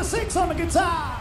6 on the guitar.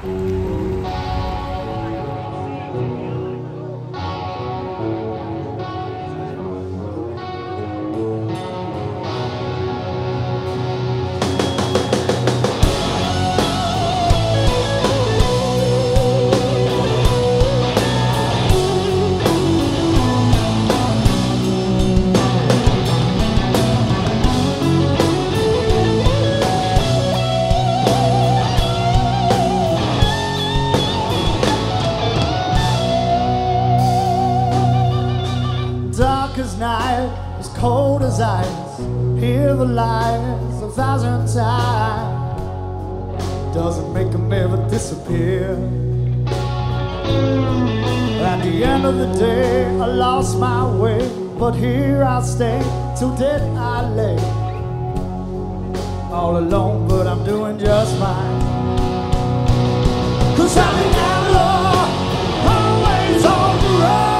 Night, as cold as ice, hear the lies 1,000 times, doesn't make them ever disappear. At the end of the day, I lost my way, but here I'll stay till dead I lay. All alone, but I'm doing just fine. 'Cause I'm an outlaw, always on the run.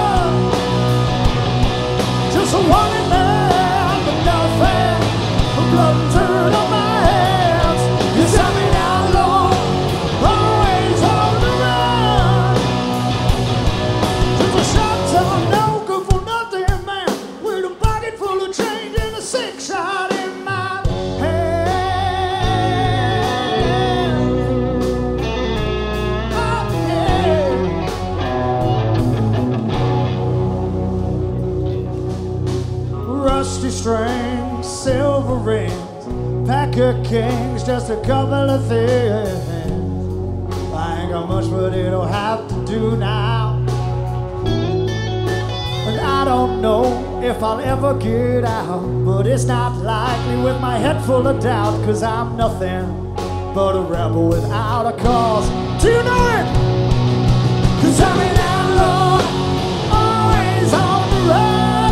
Just a wanted man, but nothing but blood and dirt on my hands. Yes, I'm an outlaw, always on the run. Just a shot town, no good for nothing man, with a pocket full of change and a 6-shot in my hand. Oh, yeah. Rusty strings, silver rings, pack of kings, just a couple of things. I ain't got much, but it'll have to do now. And I don't know if I'll ever get out, but it's not likely with my head full of doubt, 'cause I'm nothing but a rebel without a cause. Do you know it? 'Cause I'm an outlaw, always on the run.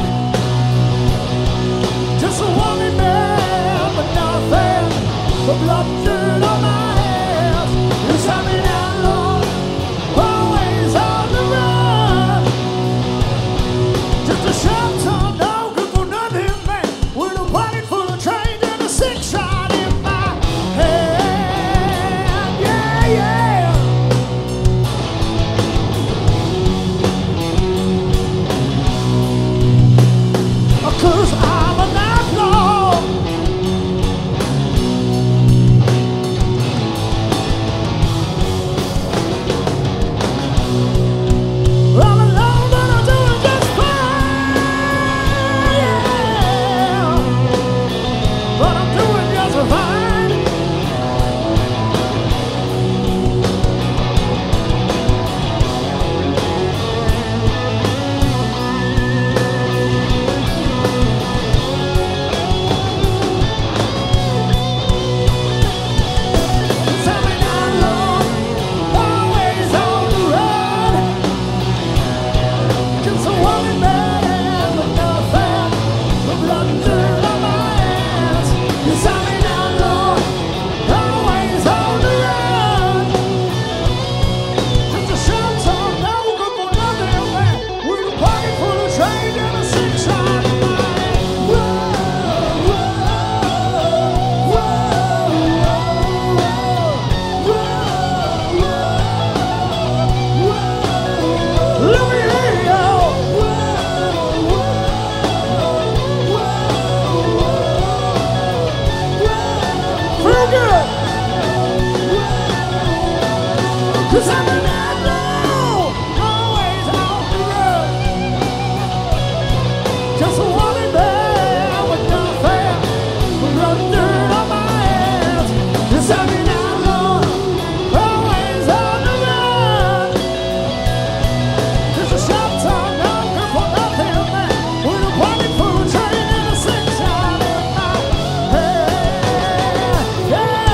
Just a wanted man, but nothing but blood and dirt on my hands. Yes, I'm an outlaw, always on the run. Just a short time, no good for nothing man, with a pocket full of change and a 6-shot in my hand. Yeah, yeah. 'Cause I'm an outlaw. I'm alone, but I'm doing just fine. Yeah. But I'm doing just fine. I'm an outlaw, always on the run. Just a wanted man, but nothing but blood and dirt on my hands. Yes, I'm an outlaw, always on the run. Just a short time, no good for nothing man, with a pocket full of change and a 6-shot in my hand. Whoa, whoa, whoa, whoa, whoa, whoa. Let me hear you. Feel good. 'Cause I'm an outlaw, always on the run. Just a wanted man with nothing but blood and dirt on my hands. Yes, I'm an outlaw, always on the run. Just a short time, no good for nothing man, with a pocket full of change and a 6-shot in my hand. Yeah.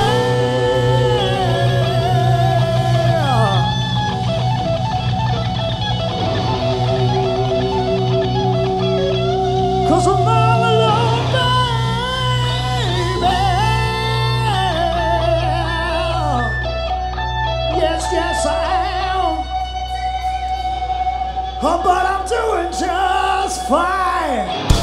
'Cause I'm all alone, baby. Yes, yes, I am. Oh, but I'm doing just fine.